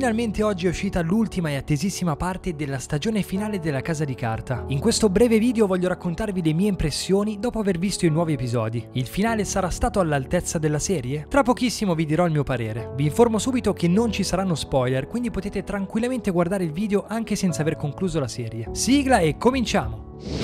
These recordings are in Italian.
finalmente oggi è uscita l'ultima e attesissima parte della stagione finale della Casa di Carta. In questo breve video voglio raccontarvi le mie impressioni dopo aver visto i nuovi episodi. Il finale sarà stato all'altezza della serie? Tra pochissimo vi dirò il mio parere. Vi informo subito che non ci saranno spoiler, quindi potete tranquillamente guardare il video anche senza aver concluso la serie. Sigla e cominciamo!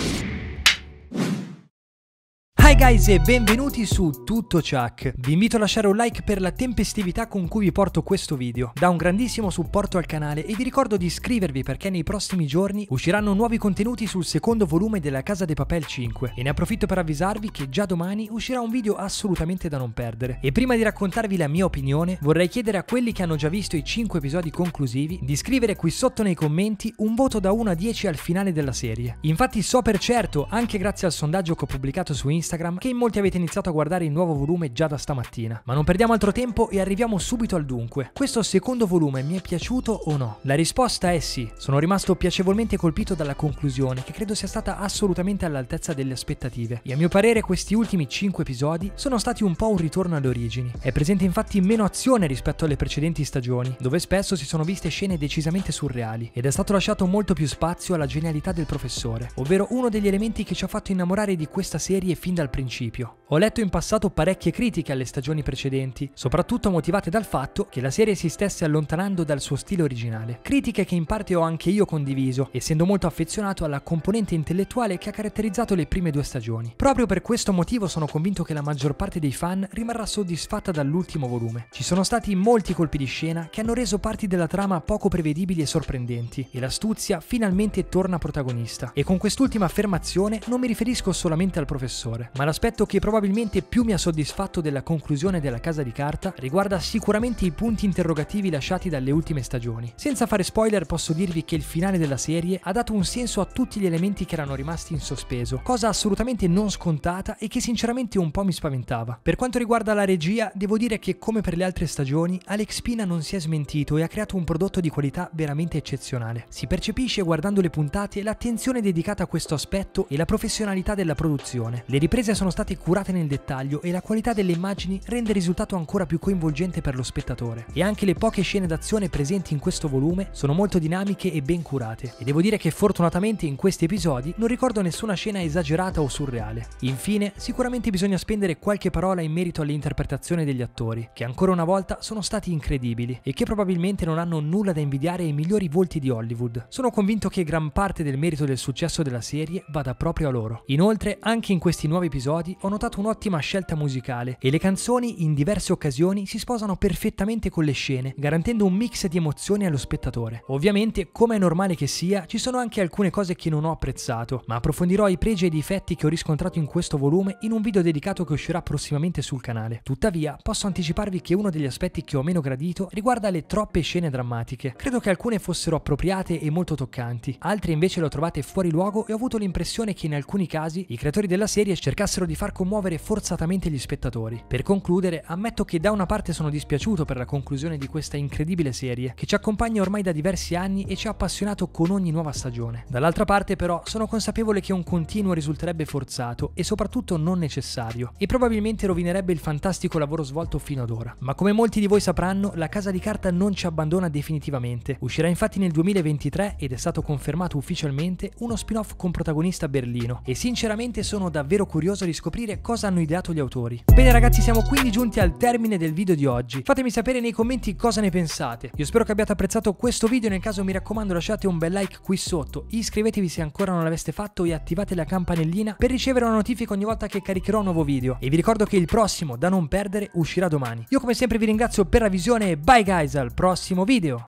Hi guys e benvenuti su Tutto Chuck. Vi invito a lasciare un like per la tempestività con cui vi porto questo video. Dà un grandissimo supporto al canale e vi ricordo di iscrivervi perché nei prossimi giorni usciranno nuovi contenuti sul secondo volume della Casa de Papel 5 e ne approfitto per avvisarvi che già domani uscirà un video assolutamente da non perdere. E prima di raccontarvi la mia opinione vorrei chiedere a quelli che hanno già visto i 5 episodi conclusivi di scrivere qui sotto nei commenti un voto da 1 a 10 al finale della serie. Infatti so per certo, anche grazie al sondaggio che ho pubblicato su Instagram, che in molti avete iniziato a guardare il nuovo volume già da stamattina. Ma non perdiamo altro tempo e arriviamo subito al dunque. Questo secondo volume mi è piaciuto o no? La risposta è sì. Sono rimasto piacevolmente colpito dalla conclusione, che credo sia stata assolutamente all'altezza delle aspettative. E a mio parere questi ultimi 5 episodi sono stati un po' un ritorno alle origini. È presente infatti meno azione rispetto alle precedenti stagioni, dove spesso si sono viste scene decisamente surreali, ed è stato lasciato molto più spazio alla genialità del professore, ovvero uno degli elementi che ci ha fatto innamorare di questa serie fin dal principio. Ho letto in passato parecchie critiche alle stagioni precedenti, soprattutto motivate dal fatto che la serie si stesse allontanando dal suo stile originale. Critiche che in parte ho anche io condiviso, essendo molto affezionato alla componente intellettuale che ha caratterizzato le prime 2 stagioni. Proprio per questo motivo sono convinto che la maggior parte dei fan rimarrà soddisfatta dall'ultimo volume. Ci sono stati molti colpi di scena che hanno reso parti della trama poco prevedibili e sorprendenti, e l'astuzia finalmente torna protagonista. E con quest'ultima affermazione non mi riferisco solamente al professore, ma l'aspetto che probabilmente più mi ha soddisfatto della conclusione della Casa di Carta riguarda sicuramente i punti interrogativi lasciati dalle ultime stagioni. Senza fare spoiler posso dirvi che il finale della serie ha dato un senso a tutti gli elementi che erano rimasti in sospeso, cosa assolutamente non scontata e che sinceramente un po' mi spaventava. Per quanto riguarda la regia, devo dire che come per le altre stagioni, Alex Pina non si è smentito e ha creato un prodotto di qualità veramente eccezionale. Si percepisce guardando le puntate l'attenzione dedicata a questo aspetto e la professionalità della produzione. Le riprese sono state curate nel dettaglio e la qualità delle immagini rende il risultato ancora più coinvolgente per lo spettatore. E anche le poche scene d'azione presenti in questo volume sono molto dinamiche e ben curate. E devo dire che fortunatamente in questi episodi non ricordo nessuna scena esagerata o surreale. Infine, sicuramente bisogna spendere qualche parola in merito all'interpretazione degli attori, che ancora una volta sono stati incredibili e che probabilmente non hanno nulla da invidiare ai migliori volti di Hollywood. Sono convinto che gran parte del merito del successo della serie vada proprio a loro. Inoltre, anche in questi nuovi episodi ho notato un'ottima scelta musicale e le canzoni in diverse occasioni si sposano perfettamente con le scene, garantendo un mix di emozioni allo spettatore. Ovviamente, come è normale che sia, ci sono anche alcune cose che non ho apprezzato, ma approfondirò i pregi e i difetti che ho riscontrato in questo volume in un video dedicato che uscirà prossimamente sul canale. Tuttavia, posso anticiparvi che uno degli aspetti che ho meno gradito riguarda le troppe scene drammatiche. Credo che alcune fossero appropriate e molto toccanti, altre invece le ho trovate fuori luogo e ho avuto l'impressione che in alcuni casi i creatori della serie cercassero di far commuovere forzatamente gli spettatori. Per concludere, ammetto che da una parte sono dispiaciuto per la conclusione di questa incredibile serie che ci accompagna ormai da diversi anni e ci ha appassionato con ogni nuova stagione. Dall'altra parte però sono consapevole che un continuo risulterebbe forzato e soprattutto non necessario e probabilmente rovinerebbe il fantastico lavoro svolto fino ad ora. Ma come molti di voi sapranno, la Casa di Carta non ci abbandona definitivamente. Uscirà infatti nel 2023 ed è stato confermato ufficialmente uno spin-off con protagonista Berlino e sinceramente sono davvero curioso di scoprire cosa hanno ideato gli autori. Bene ragazzi, siamo quindi giunti al termine del video di oggi. Fatemi sapere nei commenti cosa ne pensate. Io spero che abbiate apprezzato questo video, nel caso mi raccomando lasciate un bel like qui sotto, iscrivetevi se ancora non l'aveste fatto e attivate la campanellina per ricevere una notifica ogni volta che caricherò un nuovo video. E vi ricordo che il prossimo da non perdere uscirà domani. Io come sempre vi ringrazio per la visione e bye guys, al prossimo video!